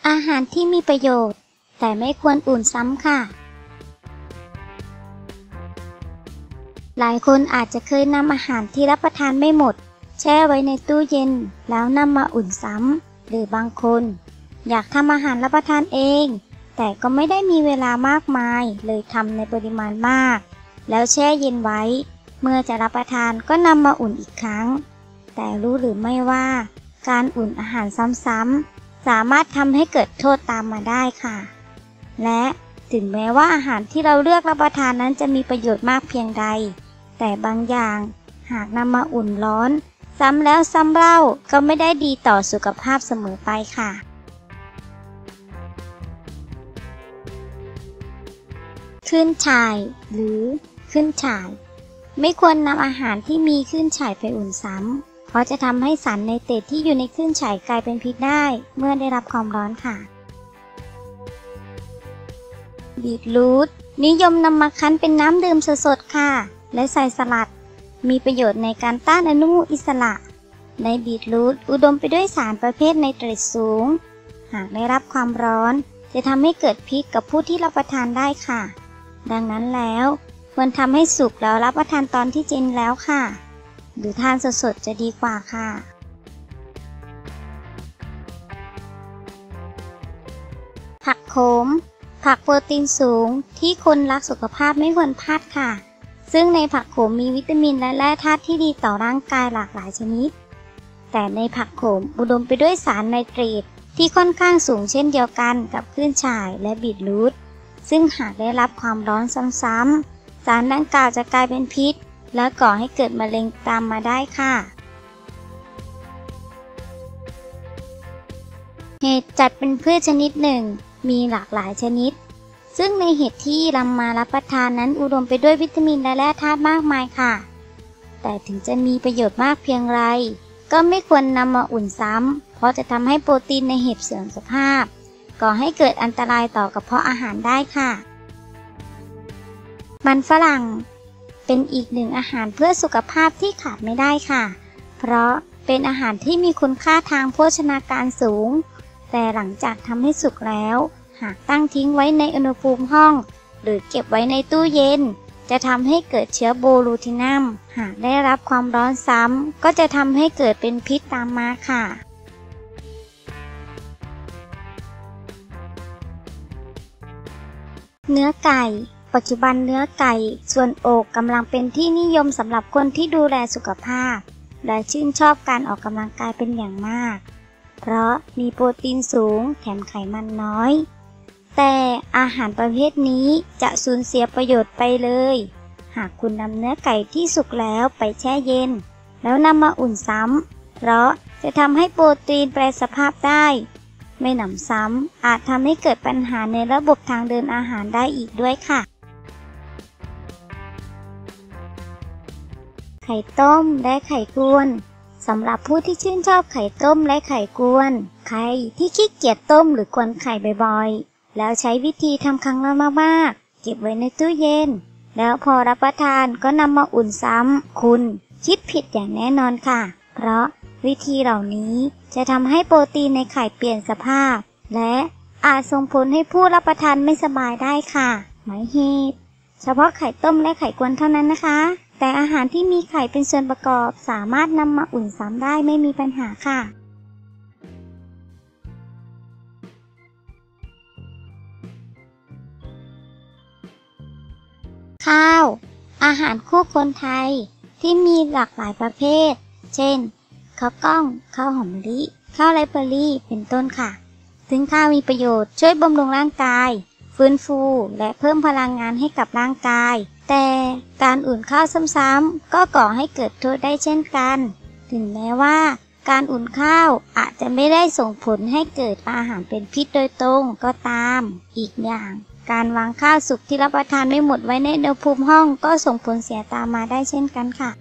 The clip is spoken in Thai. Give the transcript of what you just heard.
อาหารที่มีประโยชน์แต่ไม่ควรอุ่นซ้ำค่ะหลายคนอาจจะเคยนำอาหารที่รับประทานไม่หมดแช่ไว้ในตู้เย็นแล้วนำมาอุ่นซ้ำหรือบางคนอยากทำอาหารรับประทานเองแต่ก็ไม่ได้มีเวลามากมายเลยทำในปริมาณมากแล้วแช่เย็นไว้เมื่อจะรับประทานก็นำมาอุ่นอีกครั้งแต่รู้หรือไม่ว่าการอุ่นอาหารซ้ำๆสามารถทำให้เกิดโทษตามมาได้ค่ะและถึงแม้ว่าอาหารที่เราเลือกรับประทานนั้นจะมีประโยชน์มากเพียงใดแต่บางอย่างหากนำมาอุ่นร้อนซ้ำแล้วซ้ำเล่าก็ไม่ได้ดีต่อสุขภาพเสมอไปค่ะขึ้นฉ่ายหรือขึ้นฉ่ายไม่ควรนำอาหารที่มีขึ้นฉ่ายไปอุ่นซ้ำเพราะจะทำให้สารไนเตรตที่อยู่ในขึ้นฉ่ายกลายเป็นพิษได้เมื่อได้รับความร้อนค่ะบีทรูทนิยมนำมาคั้นเป็นน้ำดื่มสดๆค่ะและใส่สลัดมีประโยชน์ในการต้านอนุมูลอิสระในบีทรูทอุดมไปด้วยสารประเภทไนเตรตสูงหากได้รับความร้อนจะทำให้เกิดพิษกับผู้ที่รับประทานได้ค่ะดังนั้นแล้วควรทำให้สุกแล้วรับประทานตอนที่เย็นแล้วค่ะหรือทานสดๆจะดีกว่าค่ะผักโขมผักโปรตีนสูงที่คนรักสุขภาพไม่ควรพลาดค่ะซึ่งในผักโขมมีวิตามินและแร่ธาตุที่ดีต่อร่างกายหลากหลายชนิดแต่ในผักโขมอุดมไปด้วยสารไนเตรตที่ค่อนข้างสูงเช่นเดียวกันกับขึ้นฉ่ายและบีทรูทซึ่งหากได้รับความร้อนซ้ำๆสารดังกล่าวจะกลายเป็นพิษและก่อให้เกิดมะเร็งตามมาได้ค่ะเห็ดจัดเป็นพืชชนิดหนึ่งมีหลากหลายชนิดซึ่งในเห็ดที่นำมารับประทานนั้นอุดมไปด้วยวิตามินและแร่ธาตุมากมายค่ะแต่ถึงจะมีประโยชน์มากเพียงไรก็ไม่ควรนำมาอุ่นซ้ำเพราะจะทำให้โปรตีนในเห็ดเสื่อมสภาพก่อให้เกิดอันตรายต่อกระเพาะอาหารได้ค่ะมันฝรั่งเป็นอีกหนึ่งอาหารเพื่อสุขภาพที่ขาดไม่ได้ค่ะเพราะเป็นอาหารที่มีคุณค่าทางโภชนาการสูงแต่หลังจากทำให้สุกแล้วหากตั้งทิ้งไว้ในอุณหภูมิห้องหรือเก็บไว้ในตู้เย็นจะทำให้เกิดเชื้อโบทูลินัมหากได้รับความร้อนซ้ำก็จะทำให้เกิดเป็นพิษตามมาค่ะเนื้อไก่ปัจจุบันเนื้อไก่ส่วนอกกำลังเป็นที่นิยมสำหรับคนที่ดูแลสุขภาพและชื่นชอบการออกกำลังกายเป็นอย่างมากเพราะมีโปรตีนสูงแถมไขมันน้อยแต่อาหารประเภทนี้จะสูญเสียประโยชน์ไปเลยหากคุณนำเนื้อไก่ที่สุกแล้วไปแช่เย็นแล้วนำมาอุ่นซ้ำเพราะจะทำให้โปรตีนแปรสภาพได้ไม่หนำซ้ำอาจทำให้เกิดปัญหาในระบบทางเดินอาหารได้อีกด้วยค่ะไข่ต้มและไข่กวนสำหรับผู้ที่ชื่นชอบไข่ต้มและไข่กวนใครที่ขี้เกียจต้มหรือกวนไข่บ่อยๆแล้วใช้วิธีทำครั้งละมากๆเก็บไว้ในตู้เย็นแล้วพอรับประทานก็นำมาอุ่นซ้ำคุณคิดผิดอย่างแน่นอนค่ะเพราะวิธีเหล่านี้จะทำให้โปรตีนในไข่เปลี่ยนสภาพและอาจส่งผลให้ผู้รับประทานไม่สบายได้ค่ะหมายเหตุเฉพาะไข่ต้มและไข่กวนเท่านั้นนะคะแต่อาหารที่มีไข่เป็นส่วนประกอบสามารถนำมาอุ่นซ้ำได้ไม่มีปัญหาค่ะข้าวอาหารคู่คนไทยที่มีหลากหลายประเภทเช่นข้าวกล้องข้าวหอมมะลิข้าวไรซ์เบอร์รี่เป็นต้นค่ะซึ่งข้าวมีประโยชน์ช่วยบำรุงร่างกายฟื้นฟูและเพิ่มพลังงานให้กับร่างกายแต่การอุ่นข้าวซ้ำๆก็ก่อให้เกิดโทษได้เช่นกันถึงแม้ว่าการอุ่นข้าวอาจจะไม่ได้ส่งผลให้เกิดอาหารเป็นพิษโดยตรงก็ตามอีกอย่างการวางข้าวสุกที่รับประทานไม่หมดไว้ในอุณหภูมิห้องก็ส่งผลเสียตามมาได้เช่นกันค่ะ